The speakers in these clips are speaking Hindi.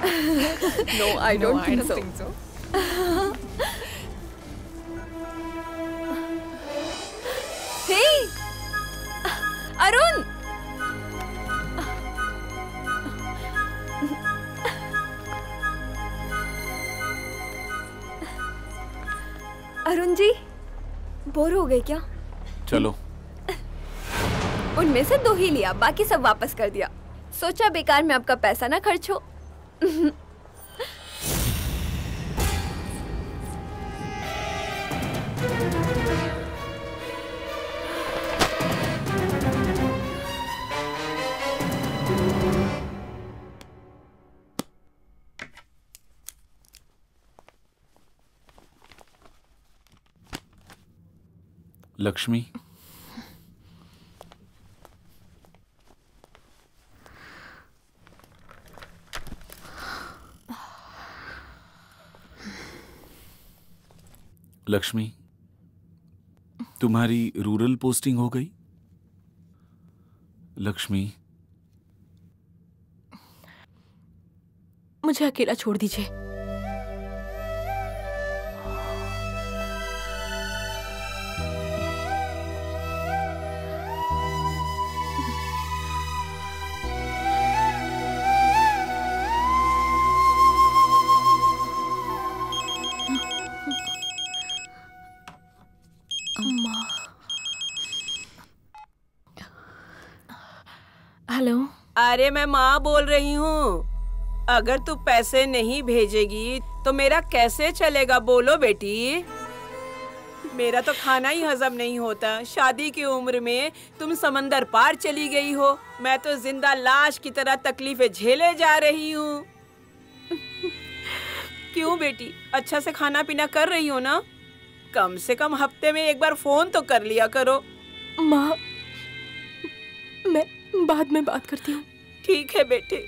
No, I don't think so. Hey, Arun! Arun ji, bore हो गए क्या? चलो। उनमें से 2 ही लिया, बाकी सब वापस कर दिया। सोचा बेकार में आपका पैसा ना खर्च हो। लक्ष्मी, लक्ष्मी, तुम्हारी रूरल पोस्टिंग हो गई? लक्ष्मी, मुझे अकेला छोड़ दीजिए। हेलो। अरे मैं माँ बोल रही हूँ। अगर तू पैसे नहीं भेजेगी तो मेरा कैसे चलेगा, बोलो बेटी। मेरा तो खाना ही हजम नहीं होता। शादी की उम्र में तुम समंदर पार चली गई हो, मैं तो जिंदा लाश की तरह तकलीफें झेले जा रही हूँ। क्यों बेटी, अच्छा से खाना पीना कर रही हो ना? कम से कम हफ्ते में एक बार फोन तो कर लिया करो। माँ, मैं बाद में बात करती हूँ। ठीक है बेटे।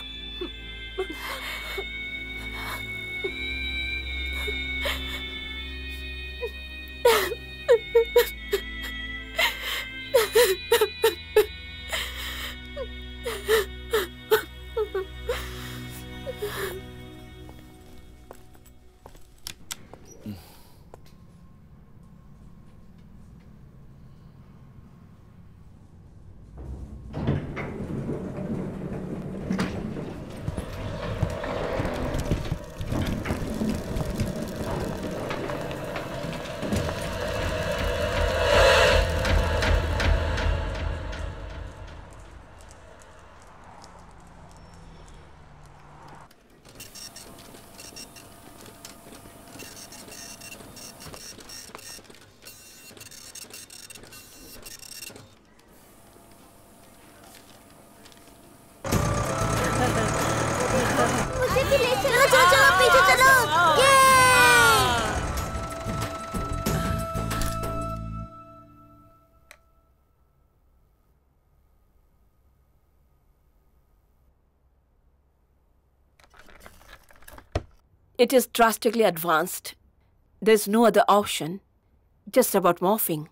It is drastically advanced. There's no other option. Just about morphing.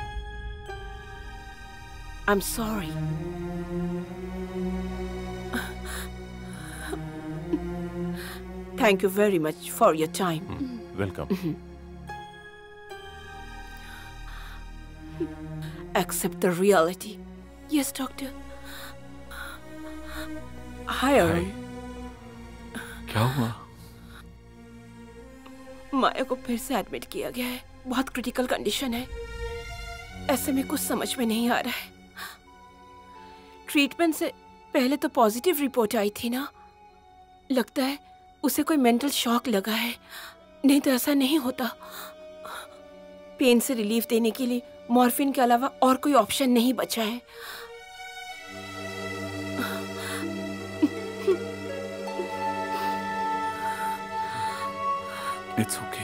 I'm sorry. Thank you very much for your time. Welcome. Accept the reality. Yes, doctor. Hi, Arun. क्या हुआ? माया को फिर से एडमिट किया गया है। बहुत क्रिटिकल कंडीशन है। ऐसे में कुछ समझ में नहीं आ रहा है। ट्रीटमेंट से पहले तो पॉजिटिव रिपोर्ट आई थी ना। लगता है उसे कोई मेंटल शॉक लगा है, नहीं तो ऐसा नहीं होता। पेन से रिलीफ देने के लिए मॉर्फिन के अलावा और कोई ऑप्शन नहीं बचा है। It's okay.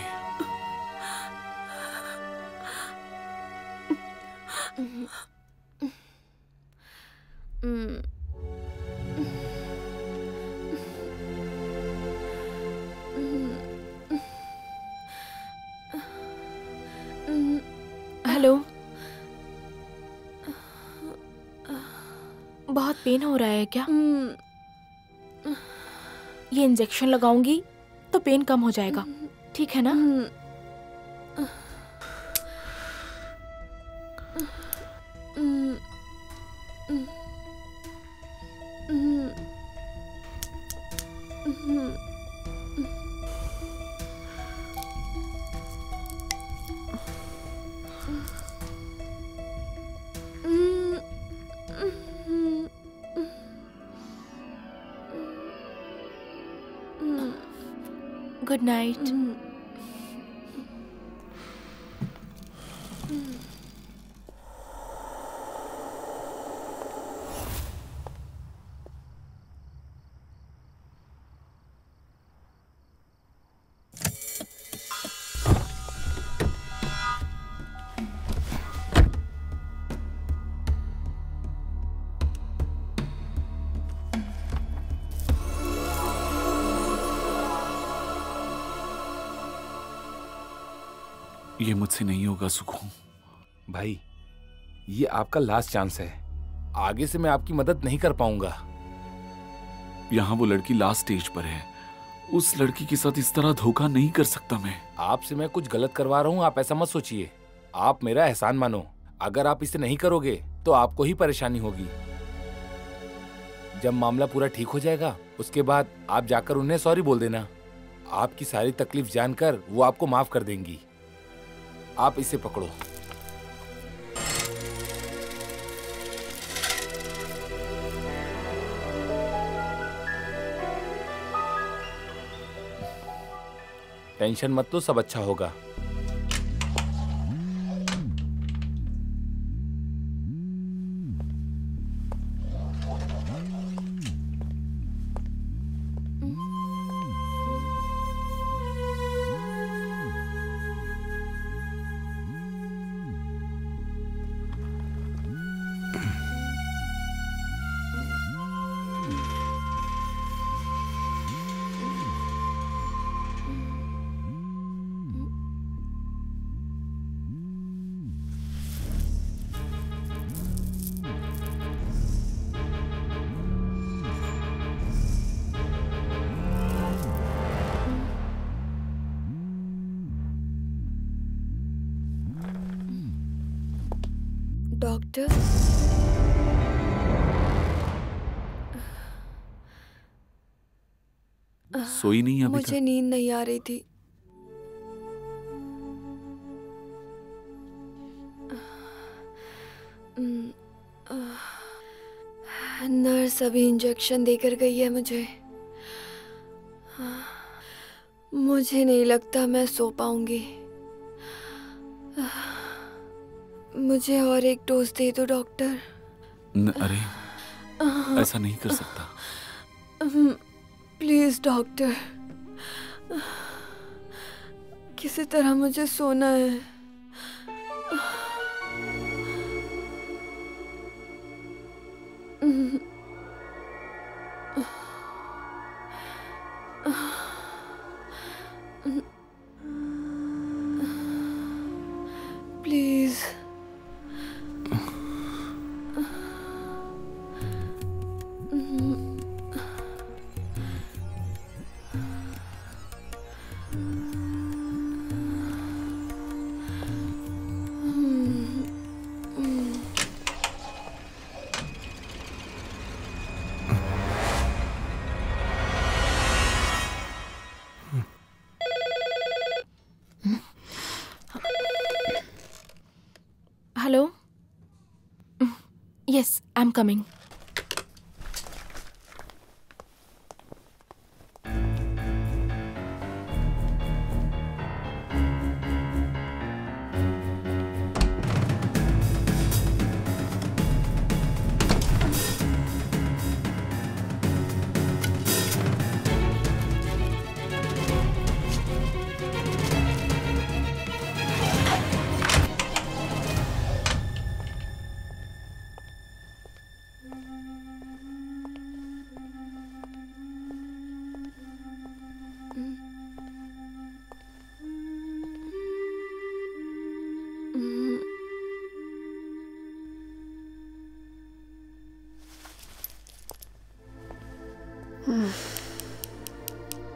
हेलो। बहुत पेन हो रहा है क्या? ये इंजेक्शन लगाऊंगी तो पेन कम हो जाएगा, ठीक है ना? Good night. ये मुझसे नहीं होगा सुखू। भाई, ये आपका लास्ट चांस है। आगे से मैं आपकी मदद नहीं कर पाऊंगा। यहाँ वो लड़की लास्ट स्टेज पर है। उस लड़की के साथ इस तरह धोखा नहीं कर सकता मैं। आपसे मैं कुछ गलत करवा रहा हूँ, आप ऐसा मत सोचिए। आप मेरा एहसान मानो। अगर आप इसे नहीं करोगे तो आपको ही परेशानी होगी। जब मामला पूरा ठीक हो जाएगा उसके बाद आप जाकर उन्हें सॉरी बोल देना। आपकी सारी तकलीफ जानकर वो आपको माफ कर देंगी। आप इसे पकड़ो। टेंशन मत लो, सब अच्छा होगा। डॉक्टर, सोई नहीं अभी मुझे नींद नहीं आ रही थी। नर्स अभी इंजेक्शन देकर गई है मुझे। मुझे नहीं लगता मैं सो पाऊंगी। मुझे और एक डोज दे दो डॉक्टर। अरे ऐसा नहीं कर सकता। प्लीज डॉक्टर, किसी तरह मुझे सोना है। Please. Hello, yes, I am coming.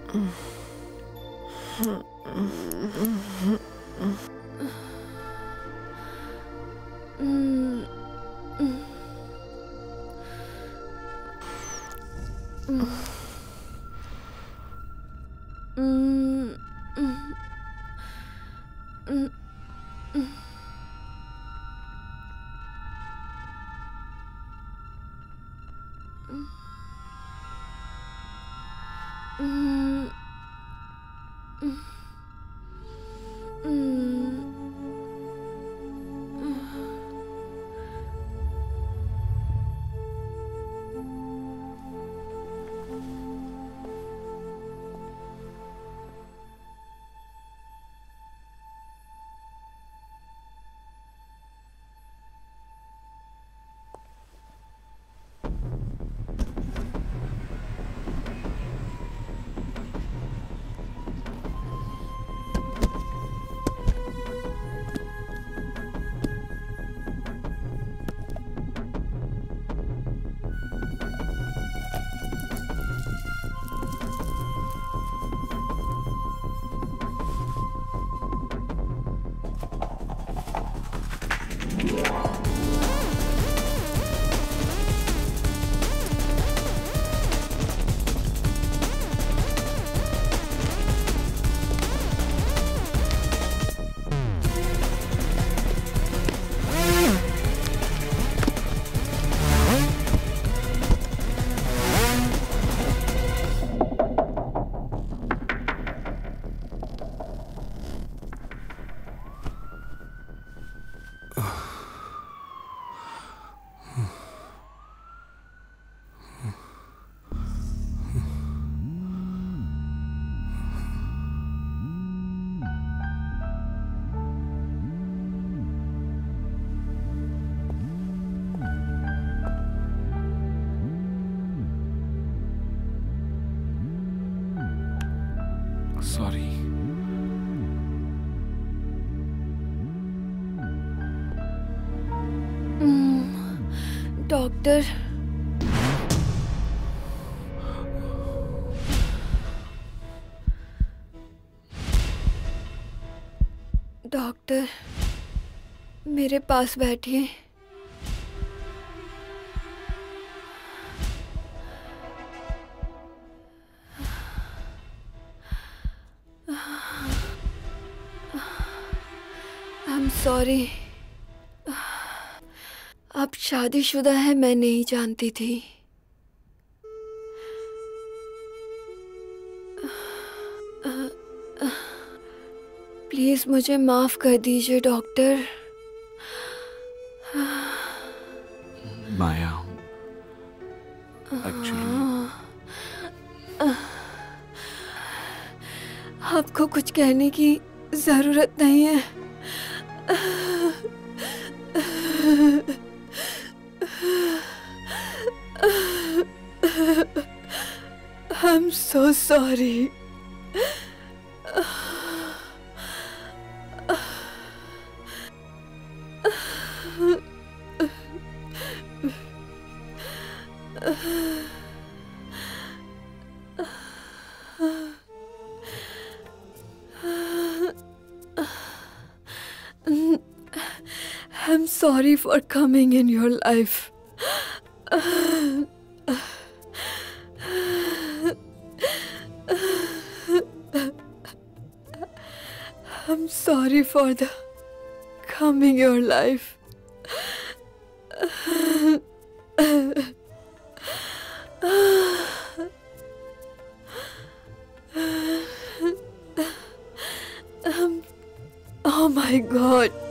Sorry. Doctor, doctor मेरे पास बैठिए। I'm sorry। आप शादीशुदा है, मैं नहीं जानती थी। प्लीज मुझे माफ कर दीजिए डॉक्टर। माया, एक्चुअली आपको कुछ कहने की जरूरत नहीं है। I'm so sorry। I'm sorry for coming in your life। I'm sorry for the coming your life। Oh my God।